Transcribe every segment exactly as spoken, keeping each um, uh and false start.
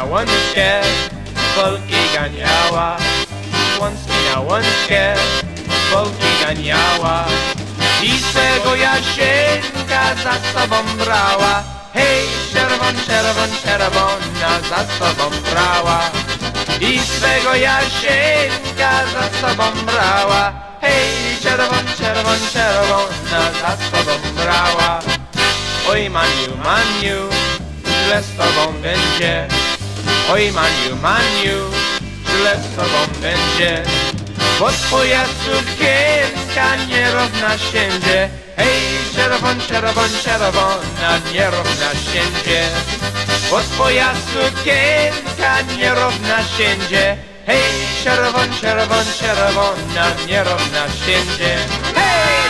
łączkę Polki ganiała, łączki na łączkę Polki ganiała i swego Jasieńka za sobą brała. Hej, czerwon, czerwon, czerwona za sobą brała i swego Jasieńka za sobą brała. Hej, czerwon, czerwon, czerwona za sobą brała. Oj, Maniu, Maniu, źle z tobą będzie. Oj, Maniu, Maniu, źle z tobą będzie, bo twoja sukienka nierówna siędzie. Hej, czerwon, czerwon, czerwona nierówna siędzie, bo twoja sukienka nierówna siędzie. Hej, czerwon, czerwon, czerwona nierówna siędzie. Hej!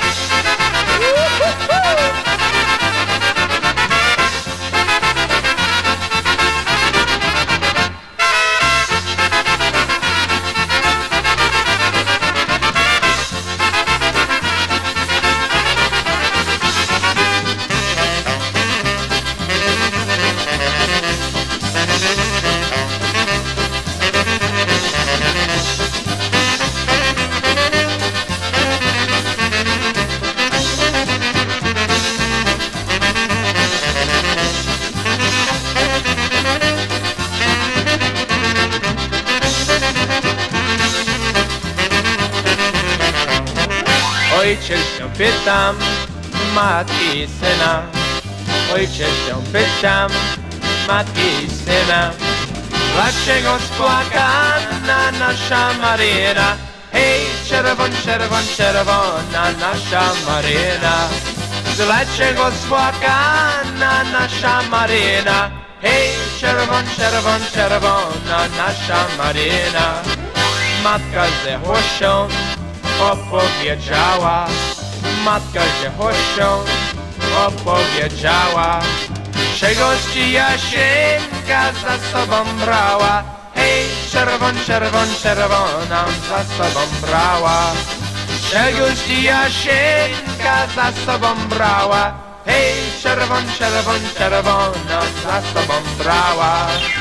Ojciec się pytam, matki i syna. Ojciec się pytam, matki i syna. Dlaczego spłakana nasza Maryna? Hej, czerwon, czerwon, czerwona nasza Maryna. Dlaczego spłakana nasza Maryna? Hej, czerwon, czerwon, czerwona nasza Maryna. Matka ze złością opowiedziała, matka z złością opowiedziała, czegoś ci Jasieńka za sobą brała. Hej, czerwon, czerwon, czerwona za sobą brała, czegoś ci Jasieńka za sobą brała. Hej, czerwon, czerwon, czerwona za sobą brała.